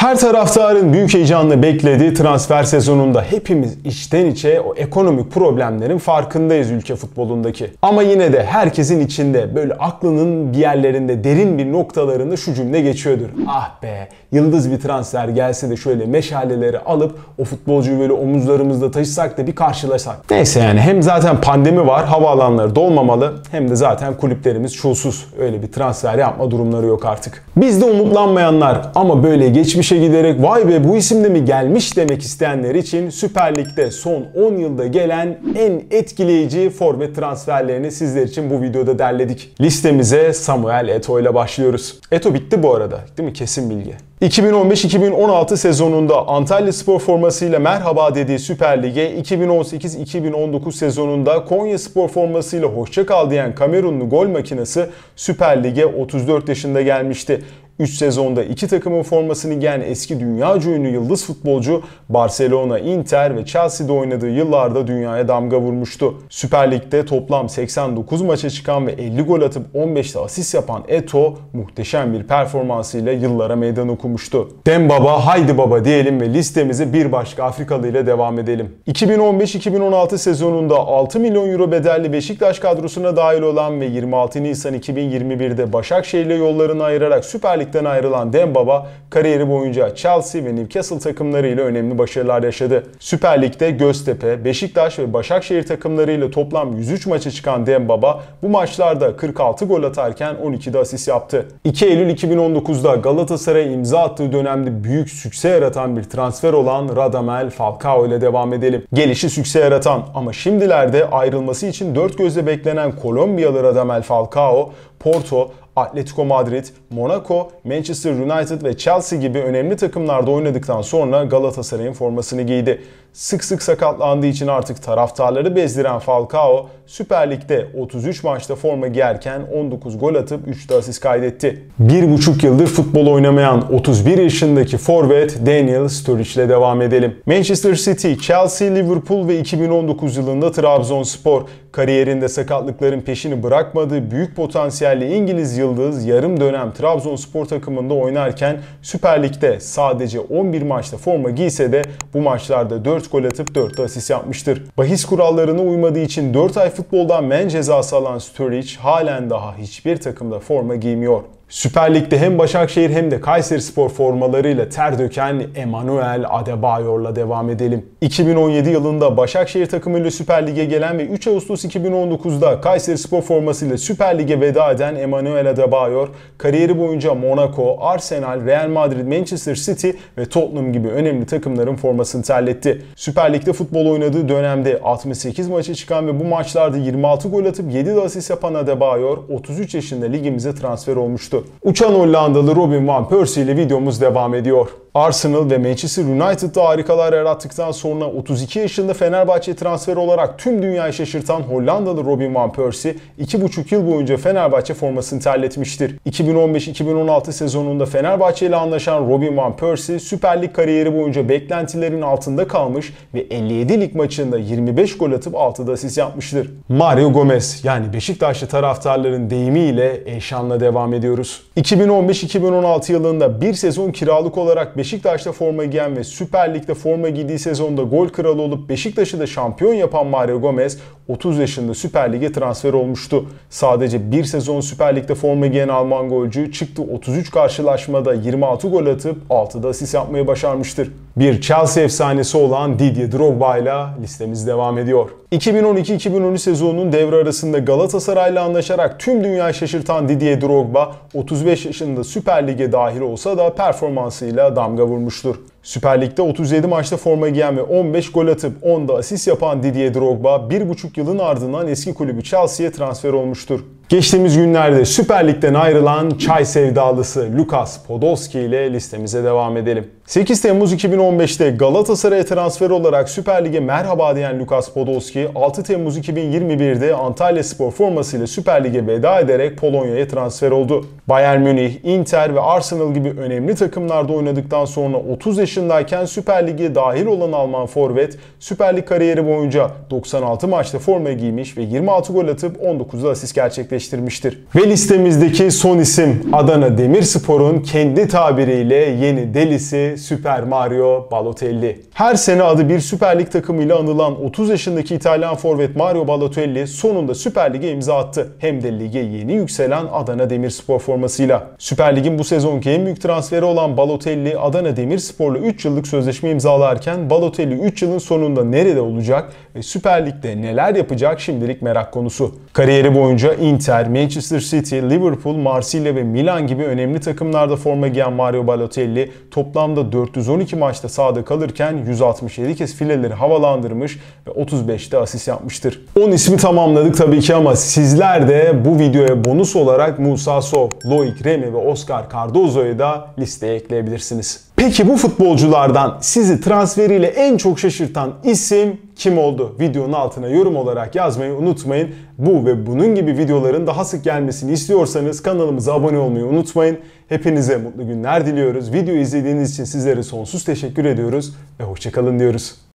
Her taraftarın büyük heyecanla beklediği transfer sezonunda hepimiz içten içe o ekonomik problemlerin farkındayız ülke futbolundaki. Ama yine de herkesin içinde böyle aklının bir yerlerinde derin bir noktalarında şu cümle geçiyordur. Ah be, yıldız bir transfer gelse de şöyle meşaleleri alıp o futbolcuyu böyle omuzlarımızda taşısak da bir karşılaşsak. Neyse yani hem zaten pandemi var, havaalanları dolmamalı, hem de zaten kulüplerimiz çulsuz. Öyle bir transfer yapma durumları yok artık. Biz de umutlanmayanlar ama böyle geçmişe giderek vay be bu isim de mi gelmiş demek isteyenler için Süper Lig'de son 10 yılda gelen en etkileyici forvet transferlerini sizler için bu videoda derledik. Listemize Samuel Eto'o ile başlıyoruz. Eto'o bitti bu arada, değil mi? Kesin bilgi. 2015-2016 sezonunda Antalyaspor formasıyla merhaba dediği Süper Lig'e 2018-2019 sezonunda Konyaspor formasıyla hoşça kal diyen Kamerunlu gol makinesi Süper Lig'e 34 yaşında gelmişti. 3 sezonda 2 takımın formasını giyen eski dünyaca ünlü yıldız futbolcu Barcelona, Inter ve Chelsea'de oynadığı yıllarda dünyaya damga vurmuştu. Süper Lig'de toplam 89 maça çıkan ve 50 gol atıp 15'te asist yapan Eto'o muhteşem bir performansıyla yıllara meydan okumuştu. Dembaba haydi baba diyelim ve listemize bir başka Afrikalı ile devam edelim. 2015-2016 sezonunda 6 milyon euro bedelli Beşiktaş kadrosuna dahil olan ve 26 Nisan 2021'de Başakşehir ile yollarını ayırarak Süper Lig'den ayrılan Dembaba kariyeri boyunca Chelsea ve Newcastle takımlarıyla önemli başarılar yaşadı. Süper Lig'de Göztepe, Beşiktaş ve Başakşehir takımlarıyla toplam 103 maça çıkan Dembaba bu maçlarda 46 gol atarken 12'de asist yaptı. 2 Eylül 2019'da Galatasaray'a imza attığı dönemde büyük sükse yaratan bir transfer olan Radamel Falcao ile devam edelim. Gelişi sükse yaratan ama şimdilerde ayrılması için dört gözle beklenen Kolombiyalı Radamel Falcao, Porto, Atletico Madrid, Monaco, Manchester United ve Chelsea gibi önemli takımlarda oynadıktan sonra Galatasaray'ın formasını giydi. Sık sık sakatlandığı için artık taraftarları bezdiren Falcao, Süper Lig'de 33 maçta forma giyerken 19 gol atıp 3 de asist kaydetti. 1,5 yıldır futbol oynamayan 31 yaşındaki forvet Daniel Sturridge ile devam edelim. Manchester City, Chelsea, Liverpool ve 2019 yılında Trabzonspor, kariyerinde sakatlıkların peşini bırakmadığı büyük potansiyelli İngiliz yıldız yarım dönem Trabzonspor takımında oynarken Süper Lig'de sadece 11 maçta forma giyse de bu maçlarda 4 gol atıp 4 de asist yapmıştır. Bahis kurallarına uymadığı için 4 ay futboldan men cezası alan Sturridge halen daha hiçbir takımda forma giymiyor. Süper Lig'de hem Başakşehir hem de Kayserispor formalarıyla ter döken Emmanuel Adebayor'la devam edelim. 2017 yılında Başakşehir takımıyla Süper Lig'e gelen ve 3 Ağustos 2019'da Kayserispor formasıyla Süper Lig'e veda eden Emmanuel Adebayor, kariyeri boyunca Monaco, Arsenal, Real Madrid, Manchester City ve Tottenham gibi önemli takımların formasını terletti. Süper Lig'de futbol oynadığı dönemde 68 maça çıkan ve bu maçlarda 26 gol atıp 7 de asist yapan Adebayor, 33 yaşında ligimize transfer olmuştu. Uçan Hollandalı Robin van Persie ile videomuz devam ediyor. Arsenal ve Manchester United'da harikalar yarattıktan sonra 32 yaşında Fenerbahçe transferi olarak tüm dünyayı şaşırtan Hollandalı Robin van Persie 2,5 yıl boyunca Fenerbahçe formasını terletmiştir. 2015-2016 sezonunda Fenerbahçe ile anlaşan Robin van Persie Süper Lig kariyeri boyunca beklentilerin altında kalmış ve 57 lig maçında 25 gol atıp 6 da asist yapmıştır. Mario Gomez, yani Beşiktaşlı taraftarların deyimiyle Eşan'la devam ediyoruz. 2015-2016 yılında bir sezon kiralık olarak Beşiktaş'ta forma giyen ve Süper Lig'de forma giydiği sezonda gol kralı olup Beşiktaş'ı da şampiyon yapan Mario Gomez 30 yaşında Süper Lig'e transfer olmuştu. Sadece bir sezon Süper Lig'de forma giyen Alman golcü çıktı 33 karşılaşmada 26 gol atıp 6 da asist yapmayı başarmıştır. Bir Chelsea efsanesi olan Didier Drogba ile listemiz devam ediyor. 2012-2013 sezonunun devre arasında Galatasaray'la anlaşarak tüm dünyayı şaşırtan Didier Drogba 35 yaşında Süper Lig'e dahil olsa da performansıyla damga vurmuştur. Süper Lig'de 37 maçta forma giyen ve 15 gol atıp 10 da asist yapan Didier Drogba 1,5 yılın ardından eski kulübü Chelsea'ye transfer olmuştur. Geçtiğimiz günlerde Süper Lig'den ayrılan çay sevdalısı Lukas Podolski ile listemize devam edelim. 8 Temmuz 2015'te Galatasaray'a transfer olarak Süper Lig'e merhaba diyen Lukas Podolski, 6 Temmuz 2021'de Antalyaspor formasıyla Süper Lig'e veda ederek Polonya'ya transfer oldu. Bayern Münih, Inter ve Arsenal gibi önemli takımlarda oynadıktan sonra 30 yaşındayken Süper Lig'e dahil olan Alman forvet, Süper Lig kariyeri boyunca 96 maçta forma giymiş ve 26 gol atıp 19 asist gerçekleştirmiştir. gerçekleştirmiştir. Ve listemizdeki son isim Adana Demirspor'un kendi tabiriyle yeni delisi Super Mario Balotelli. Her sene adı bir Süper Lig takımıyla anılan 30 yaşındaki İtalyan forvet Mario Balotelli sonunda Süper Lig'e imza attı. Hem de lige yeni yükselen Adana Demirspor formasıyla. Süper Lig'in bu sezonki en büyük transferi olan Balotelli, Adana Demirspor'la 3 yıllık sözleşme imzalarken Balotelli 3 yılın sonunda nerede olacak ve Süper Lig'de neler yapacak şimdilik merak konusu. Kariyeri boyunca Inter, Manchester City, Liverpool, Marsilya ve Milan gibi önemli takımlarda forma giyen Mario Balotelli toplamda 412 maçta sahada kalırken 167 kez fileleri havalandırmış ve 35'te asist yapmıştır. 10 ismi tamamladık tabii ki ama sizler de bu videoya bonus olarak Musa Sow, Loic Remy ve Oscar Cardozo'yu da listeye ekleyebilirsiniz. Peki bu futbolculardan sizi transferiyle en çok şaşırtan isim kim oldu? Videonun altına yorum olarak yazmayı unutmayın. Bu ve bunun gibi videoların daha sık gelmesini istiyorsanız kanalımıza abone olmayı unutmayın. Hepinize mutlu günler diliyoruz. Videoyu izlediğiniz için sizlere sonsuz teşekkür ediyoruz ve hoşça kalın diyoruz.